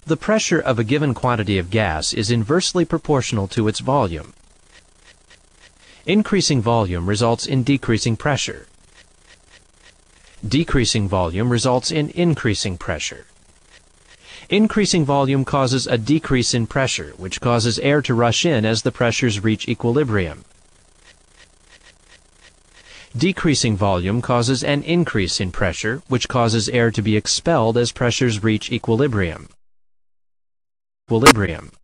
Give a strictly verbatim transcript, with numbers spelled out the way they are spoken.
The pressure of a given quantity of gas is inversely proportional to its volume. Increasing volume results in decreasing pressure. Decreasing volume results in increasing pressure. Increasing volume causes a decrease in pressure, which causes air to rush in as the pressures reach equilibrium. Decreasing volume causes an increase in pressure, which causes air to be expelled as pressures reach equilibrium. Equilibrium.